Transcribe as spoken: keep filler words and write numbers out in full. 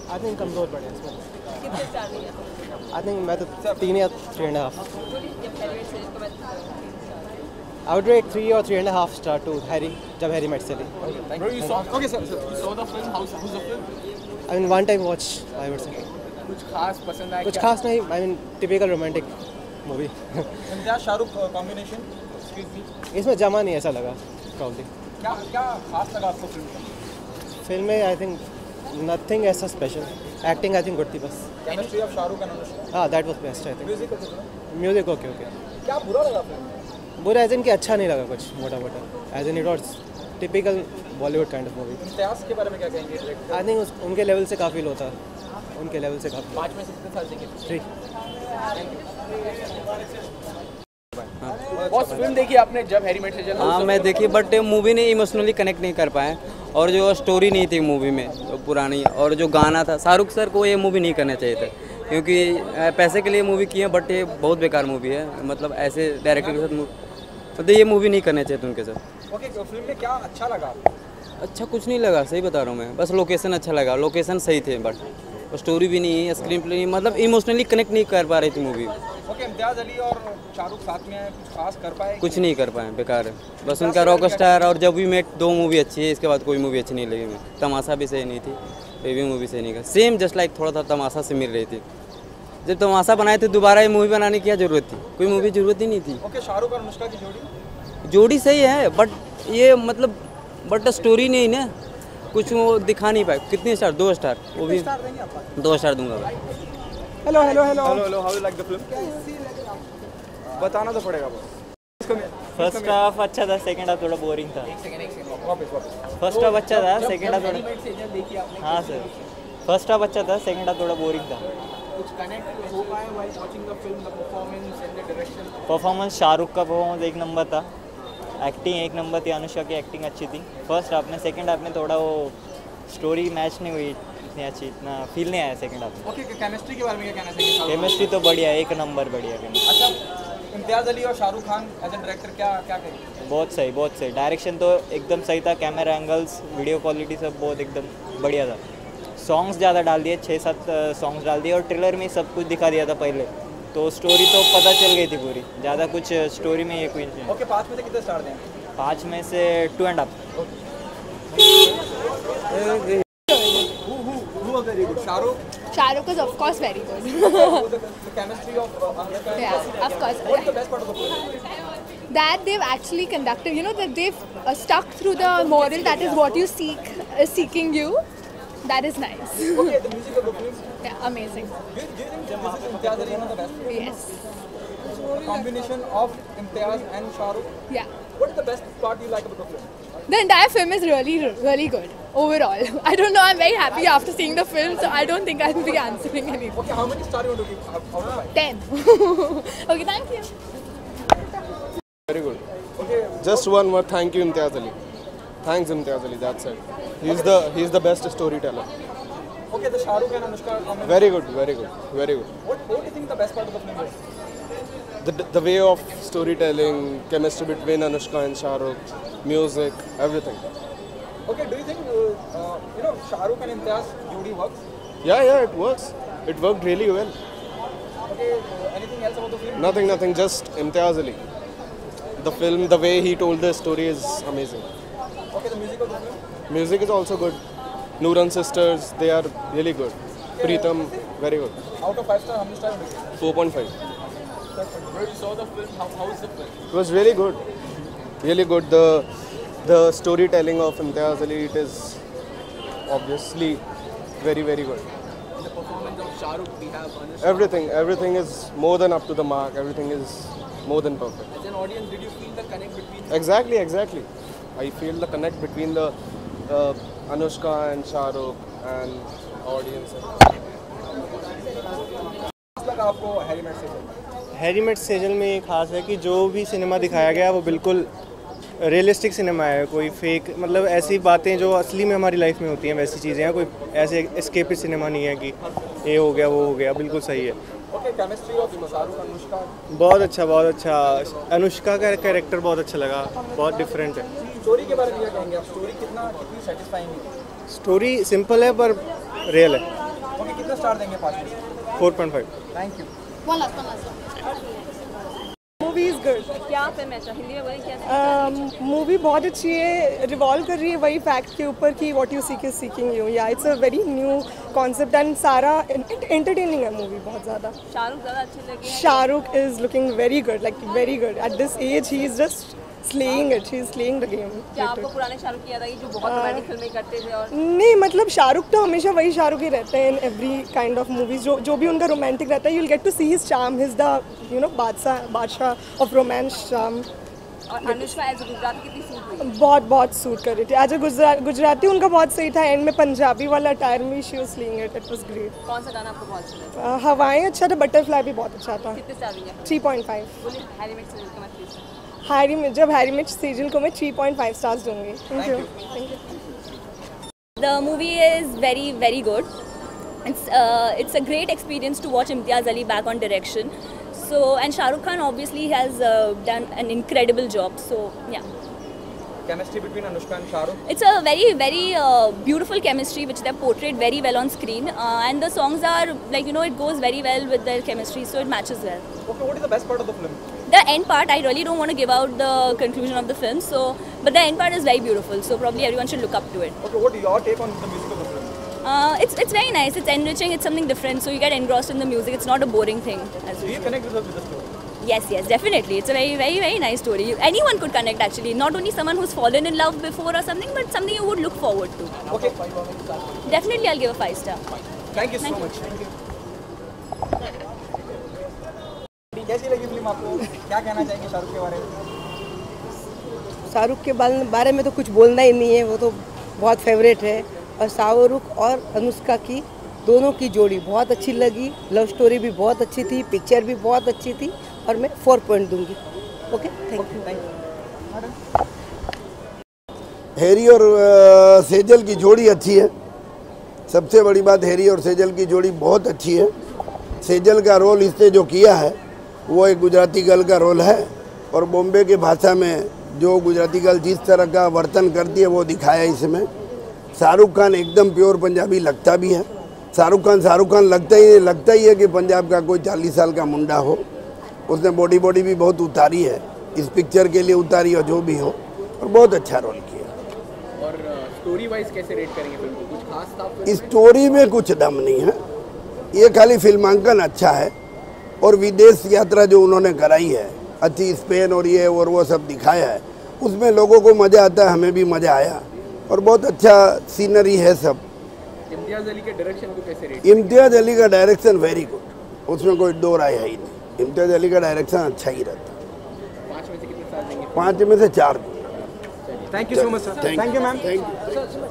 I think कमज़ोर पड़े इसमें। कितने स्टार दिए? आई थिंक मैं तो तीन या थ्री एंड हाफ। जब हैरी मेट सेजल को मैं आई वुड रेट थ्री और three and half star to Harry जब Harry met Sally. Bro, you saw okay, sir, sir, you saw the film. How's how's the film? I mean one time watch I would say. कुछ खास पसंद आया? कुछ खास नहीं, I mean typical romantic movie. Imtiaz Shahrukh combination इसमें जमा नहीं ऐसा लगा प्रॉब्ली। क्या क्या खास लगा आपको फिल्म में? फिल्म में आई थिंक नथिंग ऐसा special. Acting I think good थी बस। Chemistry of Shahrukh and Anushka. हाँ that was best I think. Music कैसे था? Music okay okay. क्या बुरा लगा फिल्म में? बुरा एज इन कि अच्छा नहीं लगा कुछ मोटा मोटा। As in it was typical Bollywood kind of movie. Imtiaz के बारे में क्या कहेंगे डायरेक्टर? आई थिंक उनके लेवल से काफ़ी लो था। उनके लेवल से काफ़ी। पाँच में से कितने साल देंगे? थ्री। बहुत फिल्म देखी आपने जब हैरी मेट सेजल? हाँ मैं देखी, बट मूवी ने इमोशनली कनेक्ट नहीं कर पाए और जो स्टोरी नहीं थी मूवी में जो पुरानी, और जो गाना था, शाहरुख सर को ये मूवी नहीं करना चाहिए था क्योंकि पैसे के लिए मूवी की है, बट ये बहुत बेकार मूवी है। मतलब ऐसे डायरेक्टर के साथ मतलब ये मूवी नहीं करना चाहिए था उनके साथ। ओके, तो फिल्म में क्या अच्छा लगा? अच्छा कुछ नहीं लगा, सही बता रहा हूँ मैं, बस लोकेशन अच्छा लगा, लोकेशन सही थे, बट स्टोरी भी नहीं है, स्क्रीन प्ले नहीं, मतलब इमोशनली कनेक्ट नहीं कर पा रही थी मूवी। ओके, इम्तियाज अली और शाहरुख साथ में आए, कुछ खास कर पाए? कुछ नहीं कर पाए, बेकार है। बस उनका रॉक स्टार और जब भी मेट दो मूवी अच्छी है, इसके बाद कोई मूवी अच्छी नहीं लगी मुझे। तमाशा भी सही नहीं थी, ये भी मूवी सही नहीं कर, सेम जस्ट लाइक थोड़ा सा तमाशा से मिल रही थी। जब तमाशा बनाए थे दोबारा ये मूवी बनाने की क्या जरूरत थी? कोई मूवी जरूरत ही नहीं थी। ओके, शाहरुख और अनुष्का की जोड़ी? जोड़ी सही है, बट ये मतलब बट स्टोरी नहीं ना, कुछ वो दिखा नहीं पाए। कितने स्टार? दो स्टार, वो भी स्टार देंगे आप? दो स्टार दूंगा भाई। Hello hello hello hello hello, how you like the film? बताना तो पड़ेगा बस। फर्स्ट हाफ अच्छा था, सेकंड हाफ थोड़ा बोरिंग था। एक सेकंड एक सेकंड वापस वापस। फर्स्ट हाफ अच्छा था, जब- सेकंड हाफ जब थोड़ा, हैरी मेट सेजल देखी आपने? हाँ सर, फर्स्ट हाफ अच्छा था, सेकंड हाफ थोड़ा बोरिंग था। कुछ कनेक्ट हो पाए while watching the film, the performance and the direction? Performance, Shahrukh का परफॉर्मेंस एक नंबर था, एक्टिंग एक नंबर थी, अनुष्का की एक्टिंग अच्छी थी फर्स्ट हाफ में। सेकंड हाफ में थोड़ा वो स्टोरी मैच नहीं हुई इतनी अच्छी, इतना फील नहीं आया सेकंड हाफ में। ओके, केमिस्ट्री के बारे में क्या कहना चाहिए? केमिस्ट्री तो बढ़िया, एक नंबर बढ़िया केमिस्ट्री। अच्छा, इम्तियाज अली और Shahrukh Khan as a director क्या क्या कहेंगे? बहुत सही, बहुत सही, डायरेक्शन तो एकदम सही था, कैमरा एंगल्स, वीडियो क्वालिटी सब बहुत एकदम बढ़िया था। सॉन्ग्स ज़्यादा डाल दिए, छः सात सॉन्ग्स डाल दिए और ट्रेलर में सब कुछ दिखा दिया था पहले, तो स्टोरी तो पता चल गई थी पूरी, ज़्यादा कुछ स्टोरी में ये कोई नहीं। ओके, पाँच में से कितने स्टार दें? पाँच में से two and half. Shahrukh? Shahrukh is of course very good. the chemistry of uh, Anushka and Yeah, of course. what's the best part of the film? That they've actually conducted, you know, that they've uh, stuck through the moral that is what you seek, is seeking you. That is nice. Okay, the music of the film. Yeah, amazing. Do you, do you think this is Imtiaz Ali one of the best? Yes. A combination of Imtiaz and Shahrukh. Yeah. What is the best part you like about the film? The entire film is really, really good overall. I don't know. I'm very happy after seeing the film, so I don't think I'll be answering anything. Okay, how many stars you want to give out of five? Ten. Okay, thank you. Very good. Okay, Just one word, thank you Imtiaz Ali. Thanks Imtiaz Ali, that's it. He's the he's the best storyteller. okay, the Shahrukh and Anushka combination. Very good, very good, very good. What, what do you think the best part of the film is? The the way of storytelling, chemistry between Anushka and Shahrukh, music, everything. Okay, do you think uh, uh, you know Shahrukh and Imtiaz jodi works? Yeah, yeah, it works. It worked really well. Okay, uh, anything else about the film? Nothing, nothing, just Imtiaz Ali. The film, the way he told the story is amazing. Okay, the music of the film? Music is also good. Nooran sisters, they are really good. Preetham, very good. Out of five stars, how many stars would you give? four point five. Where you saw the film, how, how is the film? It was really good. Really good. The the storytelling of Imtiaz Ali, it is obviously very, very good. The performance of Shahrukh, we have Anushka. Everything, everything is more than up to the mark. Everything is more than perfect. As an audience, did you feel the connect between? Exactly, exactly. I feel the connect between the uh, Anushka and Shahrukh and audience. लगा आपको Harry met Sejal? Harry met Sejal में ये खास है कि जो भी cinema दिखाया गया वो बिल्कुल रियलिस्टिक सिनेमा है, कोई फेक मतलब ऐसी बातें जो असली में हमारी लाइफ में होती हैं वैसी चीज़ें हैं, कोई ऐसे एस्केपिस्ट सिनेमा नहीं है कि ये हो गया वो हो गया, बिल्कुल सही है। Okay, chemistry of Shahrukh Anushka? बहुत अच्छा, बहुत अच्छा। अनुष्का का कैरेक्टर बहुत अच्छा लगा, बहुत डिफरेंट है। स्टोरी के बारे में क्या कहेंगे आप? स्टोरी कितना कितनी सेटिस्फाइंग है? स्टोरी सिंपल है पर रियल है। स्टार देंगे पाँच में? Four point five. Thank you. One last, one last. Movie is good. क्या फिल्म है? अच्छा, हिंदी में बोले क्या? मूवी बहुत अच्छी है, रिवॉल्व कर रही है वही फैक्ट के ऊपर कि what you seek is seeking you. या it's a very new concept and सारा एंटरटेनिंग है मूवी बहुत ज़्यादा। शाहरुख ज़्यादा अच्छे लगे हैं? Shahrukh is looking very good, like very good at this age. He is just slaying it, he is slaying the game. क्या आपको पुराने शाहरुख की याद आई जो बहुत रोमांटिक फिल्में करते थे? और नहीं, मतलब शाहरुख तो हमेशा वही शाहरुख ही रहते हैं in every kind of movies. जो जो भी उनका रोमांटिक रहता है, you will get to see his charm, his the you know Badshah Badshah of romance charm. और अनुष्का एज गुजराती कितनी सूट हुई? बहुत बहुत सूट कर रही थी एज ए गुजरात गुजराती। उनका बहुत सही था, एंड में पंजाबी वाला अटायर में she was slaying it, it was great. कौन सा गाना आपको बहुत अच्छा लगा? हवाएं अच्छा था, बटरफ्लाई भी बहुत अच्छा था। कितने स्टार दिए? Three point five. बोलिए हैरी मेट सीरीज का मैं प्लीज। हैरी में जब हैरी मिर्च सीरियल को मैं थ्री पॉइंट फाइव स्टार्स दूंगी। Thank you thank you. The movie is very very good. It's uh, it's a great experience to watch Imtiaz Ali back on direction. So and Shah Rukh Khan obviously has uh, done an incredible job. So yeah. Chemistry between Anushka and Shah Rukh? It's a very very uh, beautiful chemistry which they have portrayed very well on screen, uh, and the songs are like, you know, it goes very well with their chemistry, so it matches well. Okay, what is the best part of the film? The end part, I really don't want to give out the conclusion of the film, so but the end part is very beautiful, so probably everyone should look up to it. Okay, what is your take on the music of the film? Uh, it's it's very nice. It's enriching. It's something different, so you get engrossed in the music. It's not a boring thing. As Do you usual. connect with the, with the story? Yes, yes, definitely. It's a very, very, very nice story. Anyone could connect actually. Not only someone who's fallen in love before or something, but something you would look forward to. Okay. Definitely, I'll give a five star. Thank you so Thank you. much. Thank you. कैसी लगी film आपको? क्या कहना चाहेंगे शाहरुख के बारे में? शाहरुख के बारे में तो कुछ बोलना ही नहीं है, वो तो बहुत फेवरेट है। और शाहरुख और अनुष्का की दोनों की जोड़ी बहुत अच्छी लगी, लव स्टोरी भी बहुत अच्छी थी, पिक्चर भी बहुत अच्छी थी, और मैं फोर पॉइंट दूंगी। Okay, thank you. हैरी और आ, सेजल की जोड़ी अच्छी है। सबसे बड़ी बात, हैरी और सेजल की जोड़ी बहुत अच्छी है। सेजल का रोल इसने जो किया है वो एक गुजराती गर्ल का रोल है, और बॉम्बे की भाषा में जो गुजराती गर्ल जिस तरह का वर्तन करती है वो दिखाया इसमें। शाहरुख खान एकदम प्योर पंजाबी लगता भी है। शाहरुख खान शाहरुख खान लगता ही लगता ही है कि पंजाब का कोई चालीस साल का मुंडा हो। उसने बॉडी बॉडी भी बहुत उतारी है, इस पिक्चर के लिए उतारी हो जो भी हो, और बहुत अच्छा रोल किया। और स्टोरी वाइज कैसे रेट करेंगे फिल्म को? कुछ खास था? स्टोरी में कुछ दम नहीं है, ये खाली फिल्मांकन अच्छा है, और विदेश यात्रा जो उन्होंने कराई है अच्छी, स्पेन और ये और वो सब दिखाया है, उसमें लोगों को मज़ा आता है, हमें भी मज़ा आया, और बहुत अच्छा सीनरी है सब। इम्तियाज अली के डायरेक्शन को कैसे रेट? इम्तियाज अली का डायरेक्शन वेरी गुड, उसमें कोई दो राय है ही नहीं। इम्तियाज अली का डायरेक्शन अच्छा ही रहता है। पाँच में से कितने स्टार देंगे? पाँच में से चार। Thank you so much sir. Thank you ma'am. Thank you.